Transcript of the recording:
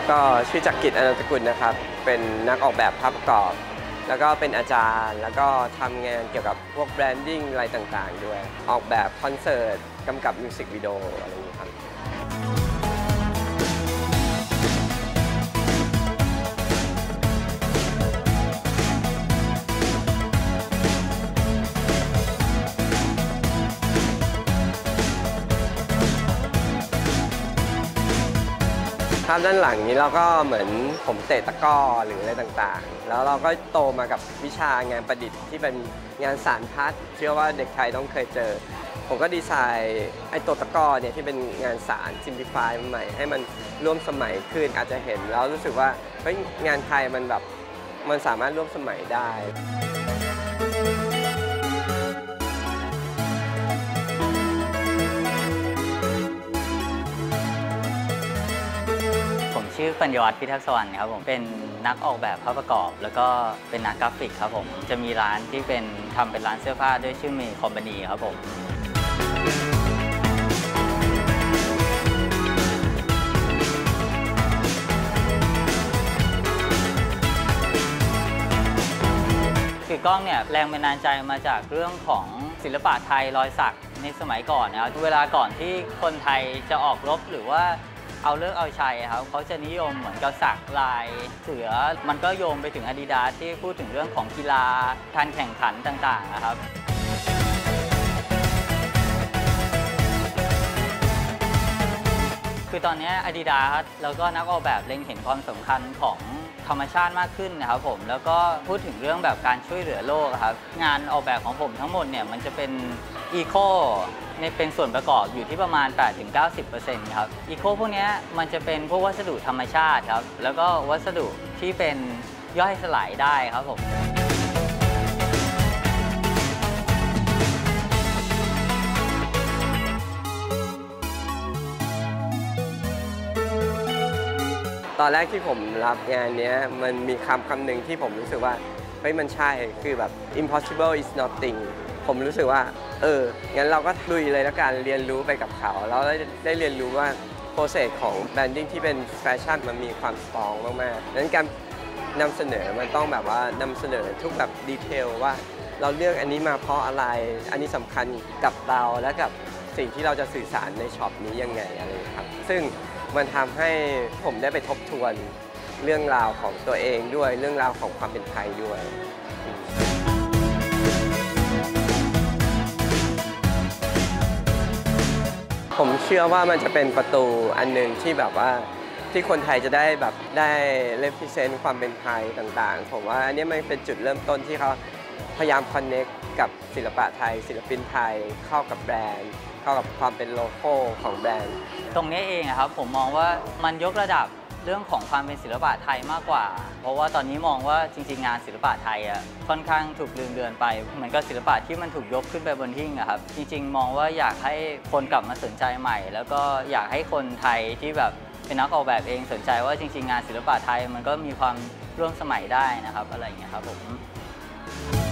ก็ชื่อจักริด อนันตกุลนะครับเป็นนักออกแบบภาพประกอบแล้วก็เป็นอาจารย์แล้วก็ทำงานเกี่ยวกับพวกแบรนดิ้งอะไรต่างๆด้วยออกแบบคอนเสิร์ตกำกับมิวสิกวิดีโออะไรอย่างนี้ครับภาพด้านหลังนี้เราก็เหมือนผมเตะตะกร้อหรืออะไรต่างๆแล้วเราก็โตมากับวิชางานประดิษฐ์ที่เป็นงานสารพัดเชื่อว่าเด็กไทยต้องเคยเจอผมก็ดีไซน์ไอ้ตัวตะกร้อเนี่ยที่เป็นงานสารซิมพลิฟายใหม่ให้มันร่วมสมัยขึ้นอาจจะเห็นแล้วรู้สึกว่าเฮ้ยงานไทยมันแบบมันสามารถร่วมสมัยได้ชื่อปัญญวัฒน์พิทักษ์สวรรค์ครับผมเป็นนักออกแบบภาพประกอบแล้วก็เป็นนักกราฟิกครับผมจะมีร้านที่ทำเป็นร้านเสื้อผ้าด้วยชื่อเมย์คอมพานีครับผมคือกล้องเนี่ยแรงบันดาลใจมาจากเรื่องของศิลปะไทยรอยสักในสมัยก่อนนะครับเวลาก่อนที่คนไทยจะออกรบหรือว่าเอาเลิกเอาชัยครับเขาจะนิยมเหมือนกับสักลายเสือมันก็โยงไปถึงอาดิดาสที่พูดถึงเรื่องของกีฬาการแข่งขันต่างๆนะครับคือตอนนี้อาดิดาสแล้วก็นักออกแบบเล็งเห็นความสำคัญของธรรมชาติมากขึ้นนะครับผมแล้วก็พูดถึงเรื่องแบบการช่วยเหลือโลกครับงานออกแบบของผมทั้งหมดเนี่ยมันจะเป็นอีโคเป็นส่วนประกอบอยู่ที่ประมาณ 8-90% ครับอีโคพวกนี้มันจะเป็นพวกวัสดุธรรมชาติครับแล้วก็วัสดุที่เป็นย่อยสลายได้ครับผมตอนแรกที่ผมรับงานนี้มันมีคำหนึ่งที่ผมรู้สึกว่าเฮ้ยมันใช่คือแบบ impossible is nothing ผมรู้สึกว่างั้นเราก็ลุยเลยแล้วกันเรียนรู้ไปกับเขาแล้วได้เรียนรู้ว่าโปรเซสของแบรนดิ้งที่เป็นแฟชั่นมันมีความสตรองมากๆดังนั้นการนำเสนอมันต้องแบบว่านำเสนอทุกแบบดีเทลว่าเราเลือกอันนี้มาเพราะอะไรอันนี้สำคัญกับเราและกับสิ่งที่เราจะสื่อสารในช็อปนี้ยังไงอะไรครับซึ่งมันทำให้ผมได้ไปทบทวนเรื่องราวของตัวเองด้วยเรื่องราวของความเป็นไทยด้วยผมเชื่อว่ามันจะเป็นประตูอันหนึ่งที่แบบว่าที่คนไทยจะได้แบบได้เรปรีเซนต์ความเป็นไทยต่างๆผมว่าอันนี้มันเป็นจุดเริ่มต้นที่เขาพยายามคอนเนคกับศิลปะไทยศิลปินไทยเข้ากับแบรนด์เข้ากับความเป็นโลโก้ของแบรนด์ตรงนี้เองครับผมมองว่ามันยกระดับเรื่องของความเป็นศิลปะไทยมากกว่าเพราะว่าตอนนี้มองว่าจริงๆงานศิลปะไทยค่อนข้างถูกลืมเลือนไปเหมือนกับศิลปะที่มันถูกยกขึ้นไปบนหิ้งครับจริงๆมองว่าอยากให้คนกลับมาสนใจใหม่แล้วก็อยากให้คนไทยที่แบบเป็นนักออกแบบเองสนใจว่าจริงๆงานศิลปะไทยมันก็มีความร่วมสมัยได้นะครับอะไรอย่างเงี้ยครับผม